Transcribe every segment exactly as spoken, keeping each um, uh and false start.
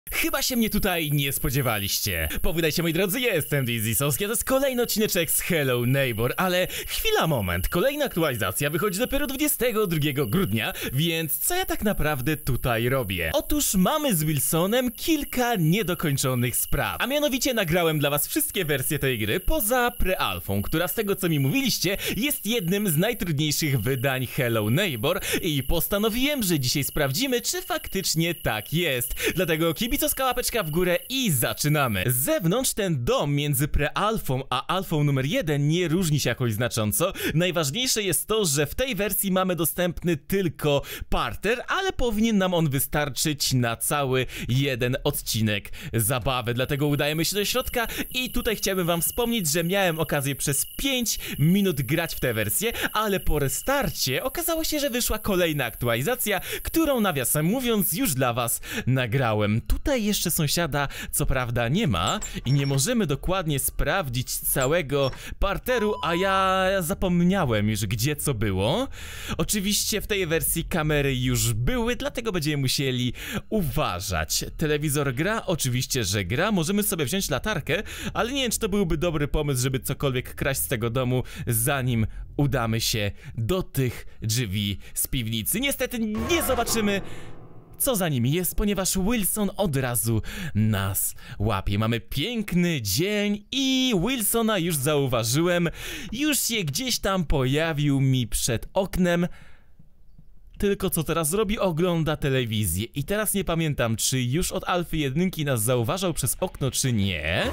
Chyba się mnie tutaj nie spodziewaliście. Powiadajcie, moi drodzy, jestem Dizzy, to jest kolejny odcineczek z Hello Neighbor, ale chwila, moment, kolejna aktualizacja wychodzi dopiero dwudziestego drugiego grudnia, więc co ja tak naprawdę tutaj robię? Otóż mamy z Wilsonem kilka niedokończonych spraw, a mianowicie nagrałem dla was wszystkie wersje tej gry poza prealfą, która z tego co mi mówiliście jest jednym z najtrudniejszych wydań Hello Neighbor i postanowiłem, że dzisiaj sprawdzimy, czy faktycznie tak jest. Dlatego kibicowska łapeczka w górę i zaczynamy. Z zewnątrz ten dom między prealfą a alfą numer jeden nie różni się jakoś znacząco. Najważniejsze jest to, że w tej wersji mamy dostępny tylko parter, ale powinien nam on wystarczyć na cały jeden odcinek zabawy. Dlatego udajemy się do środka i tutaj chciałbym wam wspomnieć, że miałem okazję przez pięć minut grać w tę wersję, ale po restarcie okazało się, że wyszła kolejna aktualizacja, którą nawiasem mówiąc już dla was nagrałem. Tutaj jeszcze sąsiada co prawda nie ma i nie możemy dokładnie sprawdzić całego parteru, a ja zapomniałem już gdzie co było. Oczywiście w tej wersji kamery już były, dlatego będziemy musieli uważać. Telewizor gra? Oczywiście, że gra. Możemy sobie wziąć latarkę, ale nie wiem, czy to byłby dobry pomysł, żeby cokolwiek kraść z tego domu, zanim udamy się do tych drzwi z piwnicy. Niestety nie zobaczymy, co za nimi jest, ponieważ Wilson od razu nas łapie. Mamy piękny dzień i Wilsona już zauważyłem. Już się gdzieś tam pojawił mi przed oknem. Tylko co teraz robi? Ogląda telewizję. I teraz nie pamiętam, czy już od alfy jedynki nas zauważał przez okno, czy nie.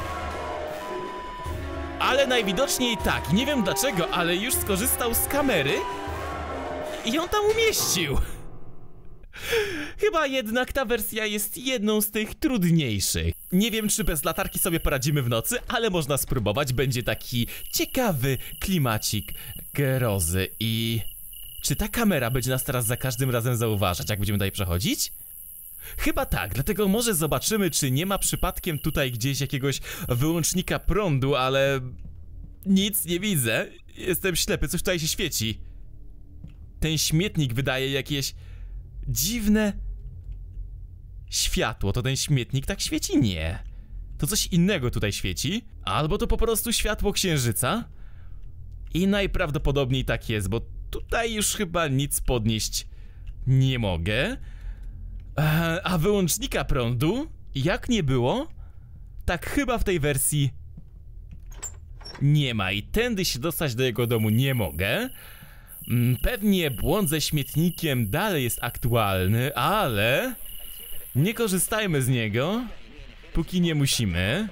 Ale najwidoczniej tak. Nie wiem dlaczego, ale już skorzystał z kamery i ją tam umieścił. Chyba jednak ta wersja jest jedną z tych trudniejszych. Nie wiem, czy bez latarki sobie poradzimy w nocy, ale można spróbować. Będzie taki ciekawy klimacik grozy. I czy ta kamera będzie nas teraz za każdym razem zauważać, jak będziemy tutaj przechodzić? Chyba tak, dlatego może zobaczymy, czy nie ma przypadkiem tutaj gdzieś jakiegoś wyłącznika prądu, ale nic nie widzę. Jestem ślepy, coś tutaj się świeci. Ten śmietnik wydaje jakieś dziwne światło. To ten śmietnik tak świeci? Nie. To coś innego tutaj świeci. Albo to po prostu światło księżyca. I najprawdopodobniej tak jest, bo tutaj już chyba nic podnieść nie mogę. Eee, a wyłącznika prądu, jak nie było, tak chyba w tej wersji nie ma. I tędy się dostać do jego domu nie mogę. Pewnie błąd ze śmietnikiem dalej jest aktualny, ale nie korzystajmy z niego, póki nie musimy.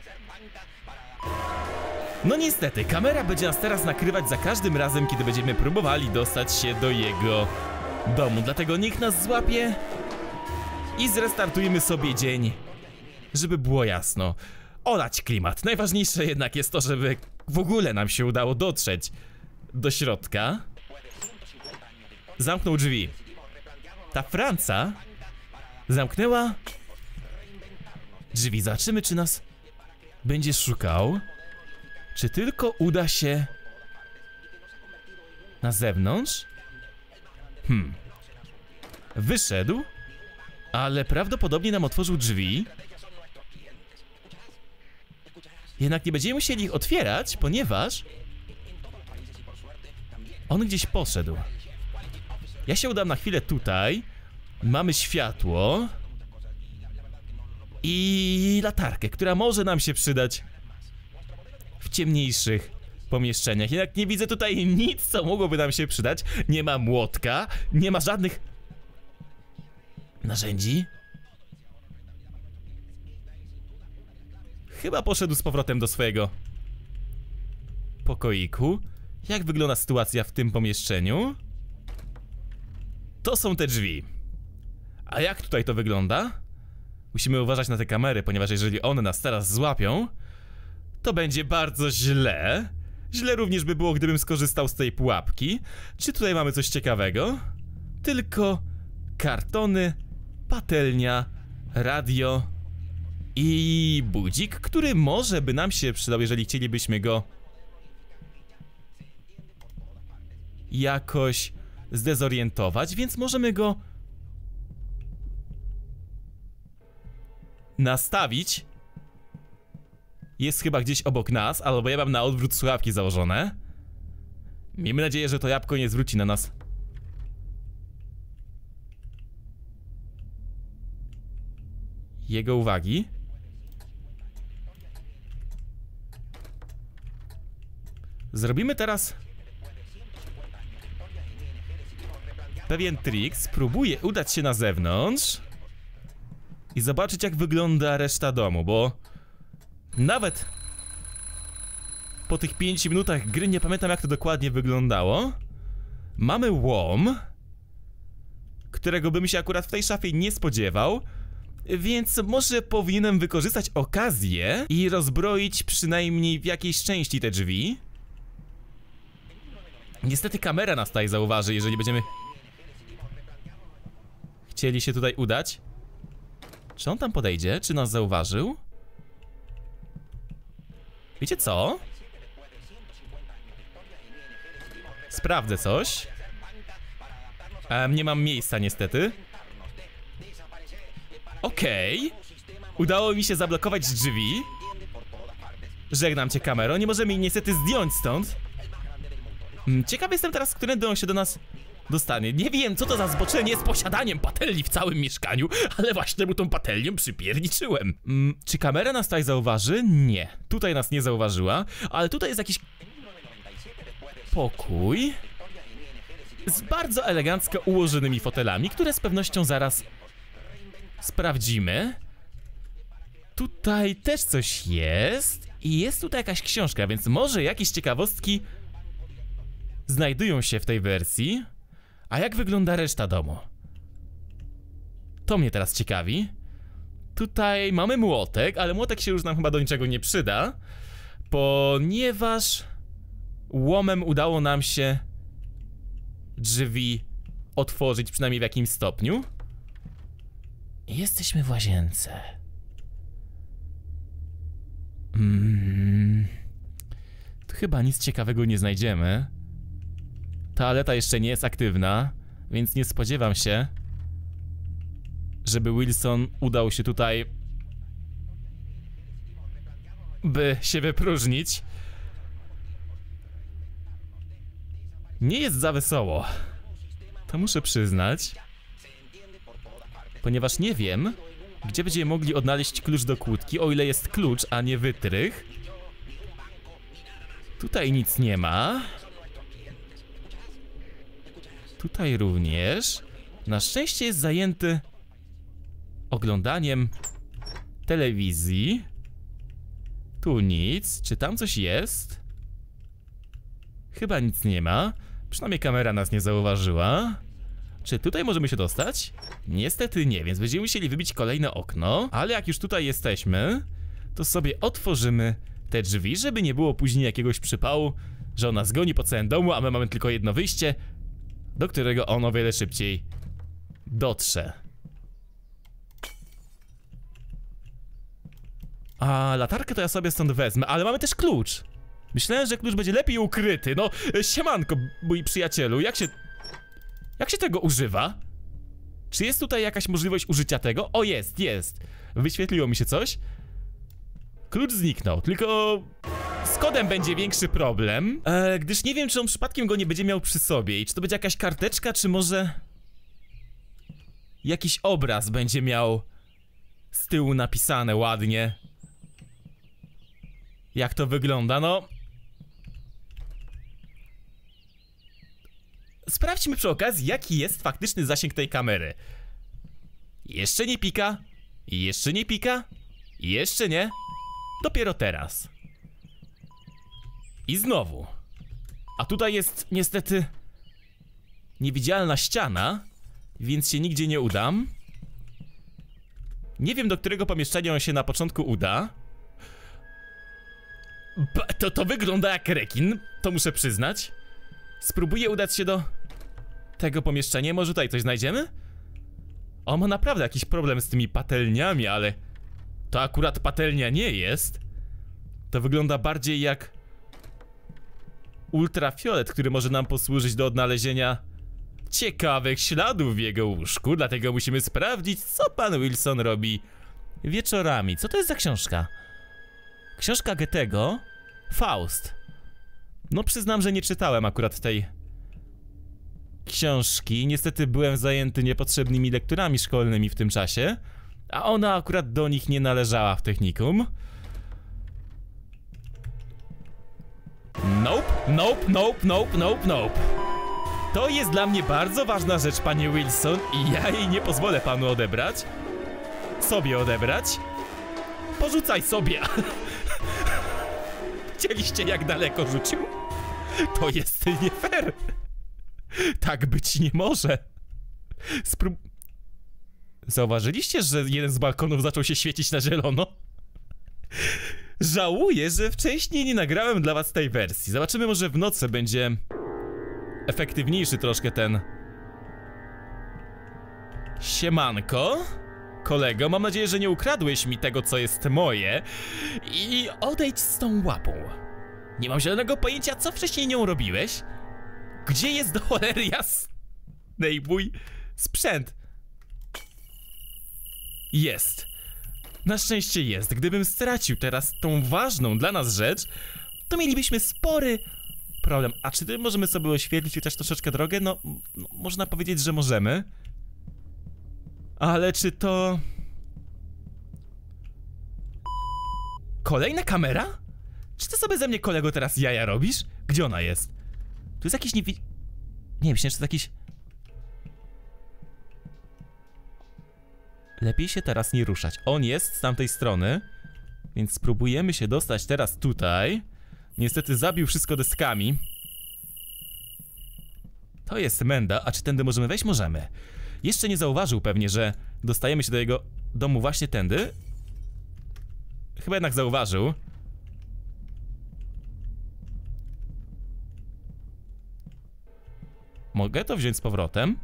No niestety, kamera będzie nas teraz nakrywać za każdym razem, kiedy będziemy próbowali dostać się do jego domu. Dlatego niech nas złapie i zrestartujmy sobie dzień, żeby było jasno. Olać klimat. Najważniejsze jednak jest to, żeby w ogóle nam się udało dotrzeć do środka. Zamknął drzwi. Ta Franca zamknęła drzwi. Zobaczymy, czy nas będzie szukał. Czy tylko uda się na zewnątrz? Hmm. Wyszedł, ale prawdopodobnie nam otworzył drzwi. Jednak nie będziemy musieli ich otwierać, ponieważ on gdzieś poszedł. Ja się udam na chwilę tutaj. Mamy światło i latarkę, która może nam się przydać w ciemniejszych pomieszczeniach. Jednak nie widzę tutaj nic, co mogłoby nam się przydać. Nie ma młotka, nie ma żadnych narzędzi. Chyba poszedł z powrotem do swojego pokoiku. Jak wygląda sytuacja w tym pomieszczeniu? To są te drzwi. A jak tutaj to wygląda? Musimy uważać na te kamery, ponieważ jeżeli one nas teraz złapią, to będzie bardzo źle. Źle również by było, gdybym skorzystał z tej pułapki. Czy tutaj mamy coś ciekawego? Tylko kartony, patelnia, radio i budzik, który może by nam się przydał, jeżeli chcielibyśmy go jakoś zdezorientować, więc możemy go nastawić. Jest chyba gdzieś obok nas, albo ja mam na odwrót słuchawki założone. Miejmy nadzieję, że to jabłko nie zwróci na nas jego uwagi. Zrobimy teraz pewien trik. Spróbuję udać się na zewnątrz i zobaczyć, jak wygląda reszta domu, bo nawet po tych pięciu minutach gry nie pamiętam, jak to dokładnie wyglądało. Mamy łom, którego bym się akurat w tej szafie nie spodziewał, więc może powinienem wykorzystać okazję i rozbroić przynajmniej w jakiejś części te drzwi. Niestety kamera nas tutaj zauważy, jeżeli będziemy chcieli się tutaj udać. Czy on tam podejdzie? Czy nas zauważył? Wiecie co? Sprawdzę coś. Um, nie mam miejsca niestety. Okej. Okay. Udało mi się zablokować drzwi. Żegnam cię, kamero. Nie możemy jej niestety zdjąć stąd. Ciekawy jestem teraz, którędy on się do nas dostanie. Nie wiem, co to za zboczenie z posiadaniem patelni w całym mieszkaniu, ale właśnie mu tą patelnią przypierniczyłem. Hmm, czy kamera nas tutaj zauważy? Nie. Tutaj nas nie zauważyła, ale tutaj jest jakiś pokój z bardzo elegancko ułożonymi fotelami, które z pewnością zaraz sprawdzimy. Tutaj też coś jest i jest tutaj jakaś książka, więc może jakieś ciekawostki znajdują się w tej wersji. A jak wygląda reszta domu? To mnie teraz ciekawi. Tutaj mamy młotek, ale młotek się już nam chyba do niczego nie przyda, ponieważ łomem udało nam się drzwi otworzyć, przynajmniej w jakimś stopniu. Jesteśmy w łazience. Mm. Tu chyba nic ciekawego nie znajdziemy. Toaleta jeszcze nie jest aktywna, więc nie spodziewam się, żeby Wilson udał się tutaj, by się wypróżnić. Nie jest za wesoło, to muszę przyznać, ponieważ nie wiem, gdzie będziemy mogli odnaleźć klucz do kłódki, o ile jest klucz, a nie wytrych. Tutaj nic nie ma. Tutaj również. Na szczęście jest zajęty oglądaniem telewizji. Tu nic. Czy tam coś jest? Chyba nic nie ma. Przynajmniej kamera nas nie zauważyła. Czy tutaj możemy się dostać? Niestety nie, więc będziemy musieli wybić kolejne okno. Ale jak już tutaj jesteśmy, to sobie otworzymy te drzwi, żeby nie było później jakiegoś przypału, że ona zgoni po całym domu, a my mamy tylko jedno wyjście, do którego on o wiele szybciej dotrze. A latarkę to ja sobie stąd wezmę, ale mamy też klucz. Myślałem, że klucz będzie lepiej ukryty. No, siemanko, mój przyjacielu, jak się... Jak się tego używa? Czy jest tutaj jakaś możliwość użycia tego? O, jest, jest. Wyświetliło mi się coś. Klucz zniknął, tylko z kodem będzie większy problem, e, gdyż nie wiem, czy on przypadkiem go nie będzie miał przy sobie i czy to będzie jakaś karteczka, czy może jakiś obraz będzie miał z tyłu napisane ładnie, jak to wygląda. No, sprawdźmy przy okazji, jaki jest faktyczny zasięg tej kamery. Jeszcze nie pika, jeszcze nie pika, jeszcze nie. Dopiero teraz. I znowu. A tutaj jest niestety niewidzialna ściana, więc się nigdzie nie udam. Nie wiem, do którego pomieszczenia on się na początku uda. Ba, to, to wygląda jak rekin, to muszę przyznać. Spróbuję udać się do tego pomieszczenia. Może tutaj coś znajdziemy? On ma naprawdę jakiś problem z tymi patelniami, ale to akurat patelnia nie jest. To wygląda bardziej jak ultrafiolet, który może nam posłużyć do odnalezienia ciekawych śladów w jego łóżku. Dlatego musimy sprawdzić, co pan Wilson robi Wieczorami. Co to jest za książka? Książka Goethego. Faust. No przyznam, że nie czytałem akurat tej książki. Niestety byłem zajęty niepotrzebnymi lekturami szkolnymi w tym czasie. A ona akurat do nich nie należała w technikum. Nope, nope, nope, nope, nope, nope. To jest dla mnie bardzo ważna rzecz, panie Wilson, i ja jej nie pozwolę panu odebrać. Sobie odebrać. Porzucaj sobie. Widzieliście, jak daleko rzucił? To jest nie fair. Tak być nie może. Sprób... Zauważyliście, że jeden z balkonów zaczął się świecić na zielono? Żałuję, że wcześniej nie nagrałem dla was tej wersji. Zobaczymy, może w nocy będzie efektywniejszy troszkę ten... Siemanko, kolego, mam nadzieję, że nie ukradłeś mi tego, co jest moje. I odejdź z tą łapą. Nie mam zielonego pojęcia, co wcześniej nią robiłeś. Gdzie jest do cholery jasnej mój sprzęt? Jest. Na szczęście jest. Gdybym stracił teraz tą ważną dla nas rzecz, to mielibyśmy spory problem. A czy ty możemy sobie oświetlić chociaż troszeczkę drogę? No, no, można powiedzieć, że możemy. Ale czy to... Kolejna kamera? Czy ty sobie ze mnie, kolego, teraz jaja robisz? Gdzie ona jest? Tu jest jakiś niewi... Nie, myślę, że to jakiś... Lepiej się teraz nie ruszać. On jest z tamtej strony, więc spróbujemy się dostać teraz tutaj. Niestety zabił wszystko deskami. To jest Menda, a czy tędy możemy wejść? Możemy. Jeszcze nie zauważył pewnie, że dostajemy się do jego domu właśnie tędy. Chyba jednak zauważył. Mogę to wziąć z powrotem?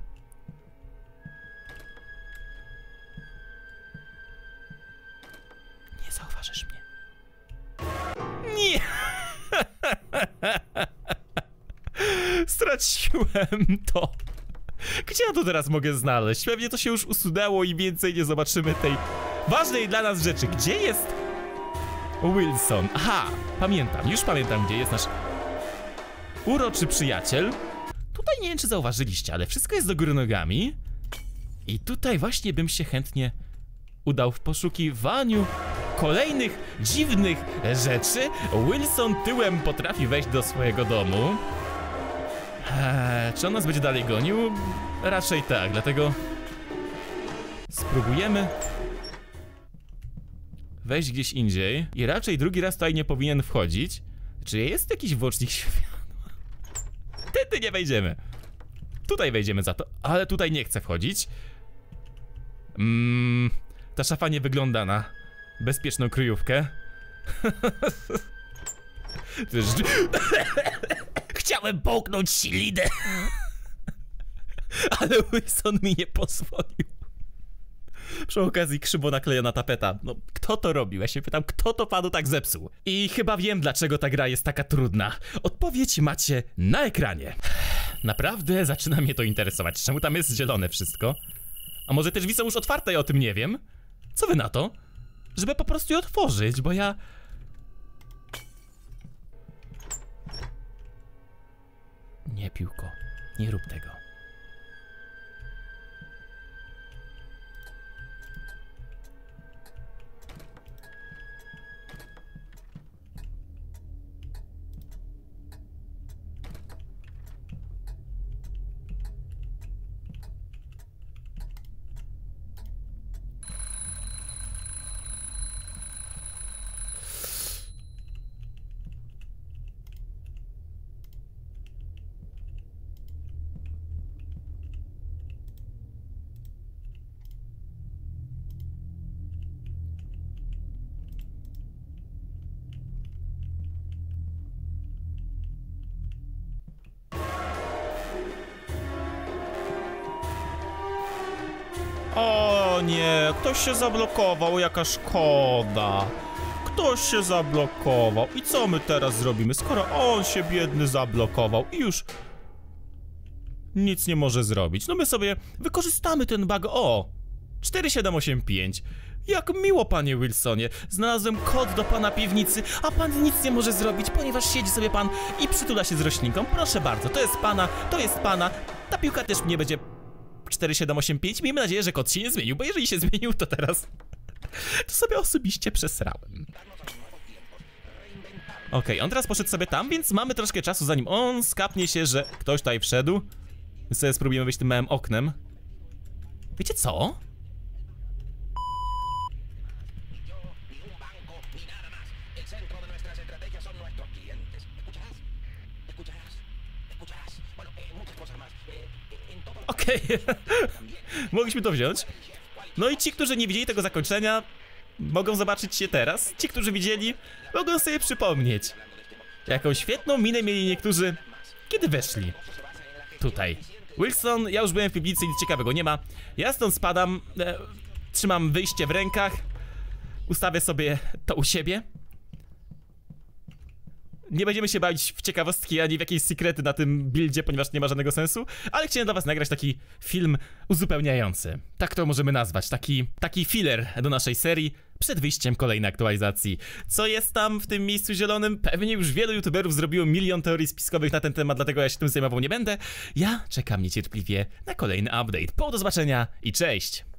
Nie zauważysz mnie. Nie! Straciłem to. Gdzie ja to teraz mogę znaleźć? Pewnie to się już usunęło i więcej nie zobaczymy tej ważnej dla nas rzeczy. Gdzie jest Wilson? Aha, pamiętam, już pamiętam, gdzie jest nasz uroczy przyjaciel. Tutaj nie wiem, czy zauważyliście, ale wszystko jest do góry nogami. I tutaj właśnie bym się chętnie udał w poszukiwaniu kolejnych dziwnych rzeczy. Wilson tyłem potrafi wejść do swojego domu. Eee, czy on nas będzie dalej gonił? Raczej tak, dlatego spróbujemy wejść gdzieś indziej. I raczej drugi raz tutaj nie powinien wchodzić. Czy jest jakiś włącznik światła? Tędy nie wejdziemy. Tutaj wejdziemy za to, ale tutaj nie chcę wchodzić. Mm, ta szafa nie wygląda na bezpieczną kryjówkę. Chciałem połknąć ślinę, ale Wilson mi nie pozwolił. Przy okazji krzywo naklejona tapeta. No, kto to robił? Ja się pytam, kto to panu tak zepsuł? I chyba wiem, dlaczego ta gra jest taka trudna. Odpowiedź macie na ekranie. Naprawdę zaczyna mnie to interesować. Czemu tam jest zielone wszystko? A może te drzwi są już otwarte i o tym nie wiem? Co wy na to? Żeby po prostu je otworzyć, bo ja... Nie, piłko. Nie rób tego. O nie, ktoś się zablokował, jaka szkoda. Ktoś się zablokował. I co my teraz zrobimy, skoro on się biedny zablokował i już nic nie może zrobić? No my sobie wykorzystamy ten bug. O! cztery siedem osiem pięć. Jak miło, panie Wilsonie. Znalazłem kod do pana piwnicy, a pan nic nie może zrobić, ponieważ siedzi sobie pan i przytula się z roślinką. Proszę bardzo, to jest pana, to jest pana. Ta piłka też nie będzie cztery siedem osiem pięć. Miejmy nadzieję, że kod się nie zmienił, bo jeżeli się zmienił, to teraz to sobie osobiście przesrałem. Okej, okay, on teraz poszedł sobie tam, więc mamy troszkę czasu, zanim on skapnie się, że ktoś tutaj wszedł. My sobie spróbujemy wyjść tym małym oknem. Wiecie co? Okej, okay. Mogliśmy to wziąć. No i ci, którzy nie widzieli tego zakończenia, mogą zobaczyć się teraz. Ci, którzy widzieli, mogą sobie przypomnieć, jaką świetną minę mieli niektórzy, kiedy weszli tutaj. Wilson, ja już byłem w piwnicy, nic ciekawego nie ma. Ja stąd spadam, e, trzymam wyjście w rękach, ustawię sobie to u siebie. Nie będziemy się bawić w ciekawostki ani w jakieś sekrety na tym buildzie, ponieważ nie ma żadnego sensu, ale chciałem dla was nagrać taki film uzupełniający. Tak to możemy nazwać, taki, taki filler do naszej serii przed wyjściem kolejnej aktualizacji. Co jest tam w tym miejscu zielonym? Pewnie już wielu youtuberów zrobiło milion teorii spiskowych na ten temat, dlatego ja się tym zajmował nie będę. Ja czekam niecierpliwie na kolejny update. Po do zobaczenia i cześć!